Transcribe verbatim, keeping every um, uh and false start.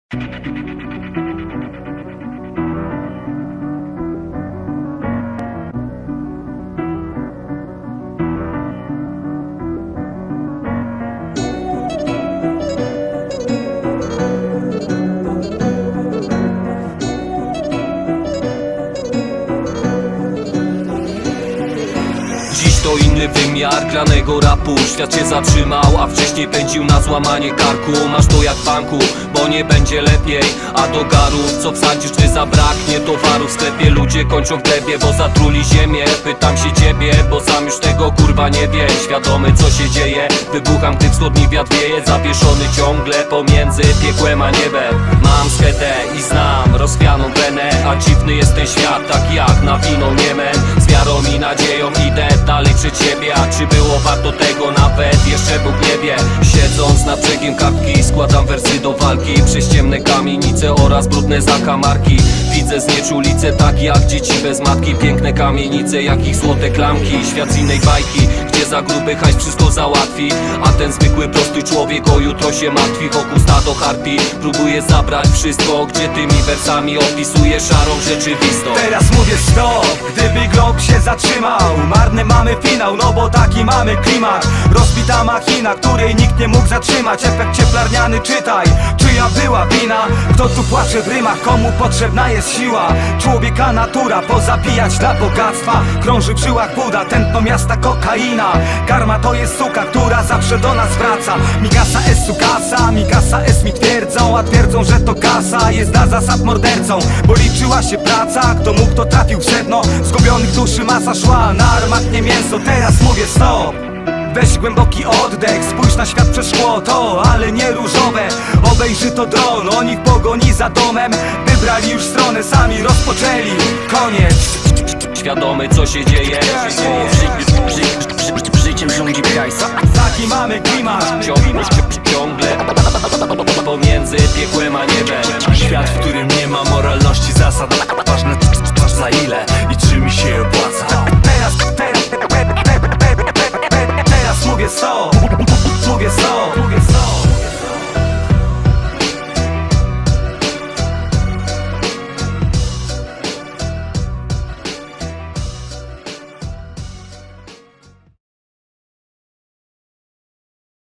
To inny wymiar granego rapu. Świat się zatrzymał, a wcześniej pędził na złamanie karku. Masz to jak w banku, bo nie będzie lepiej. A do garów, co wsadzisz, czy zabraknie towaru w sklepie? Ludzie kończą w glebie, bo zatruli ziemię. Pytam się ciebie, bo sam już tego kurwa nie wie. Świadomy co się dzieje, wybucham gdy wschodni wiatr wieje. Zawieszony ciągle pomiędzy piekłem a niebem. Mam schetę i znam rozchwianą wenę, a dziwny jest ten świat, tak jak na wino niemen. Z wiarą i nadzieją idę dalej przed siebie, a czy było warto tego nawet jeszcze Bóg nie wie. Siedząc na brzegiem kartki, składam wersy do walki. Przez ciemne kamienice oraz brudne zakamarki widzę znieczulicę, tak jak dzieci bez matki. Piękne kamienice, jak ich złote klamki. Świat z innej bajki, gdzie za gruby hajs wszystko załatwi, a ten zwykły prosty człowiek o jutro się martwi. Wokół stado harpi, próbuje zabrać wszystko, gdzie tymi wersami opisuje szarą rzeczywistość. Teraz mówię stop, gdyby glob się zatrzymał. Marny mamy finał, no bo taki mamy klimat. Rozbita machina, której nikt nie mógł zatrzymać. Efekt cieplarniany, czytaj, czyja była wina? Kto tu płacze w rymach, komu potrzebna jest siła? Człowieka natura, pozabijać dla bogactwa. Krąży w żyłach Buda, tętno miasta kokaina. Karma to jest suka, która zawsze do nas wraca. Mikasa es su casa, Mikasa es mi twierdzą, a twierdzą, że to kasa jest na zasad mordercą. Bo liczyła się praca, kto mógł to trafił w sedno. Zgubionych duszy masa szła, na armatnie mięso. Teraz mówię stop, weź głęboki oddech, spójrz na świat przez szkło, to ale nie różowe. Obejrzy to dron, oni w pogoni za domem wybrali już stronę, sami rozpoczęli, koniec. Świadomy co się dzieje, życiem rządzi Price. Taki mamy klimat, ciągle, ciągle pomiędzy piekłem a niebem. Świat, w którym nie ma moralności, zasad. Ważne za ile